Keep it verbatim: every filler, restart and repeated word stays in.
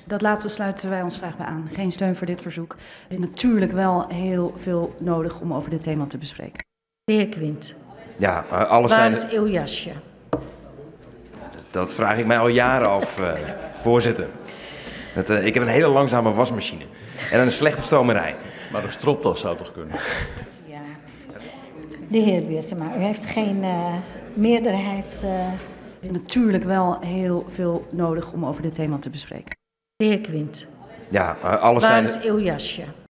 Dat laatste sluiten wij ons graag bij aan. Geen steun voor dit verzoek. Er is natuurlijk wel heel veel nodig om over dit thema te bespreken. De heer Quint. Ja, uh, alles Waar zijn... is uw jasje? Dat vraag ik mij al jaren af, uh, voorzitter. Dat, uh, ik heb een hele langzame wasmachine en een slechte stomerij. Maar een stropdas zou toch kunnen? Ja. De heer Beertema, u heeft geen uh, meerderheids... Uh... Er is natuurlijk wel heel veel nodig om over dit thema te bespreken. De heer Quint. Ja, uh, alles Waar zijn... is uw jasje?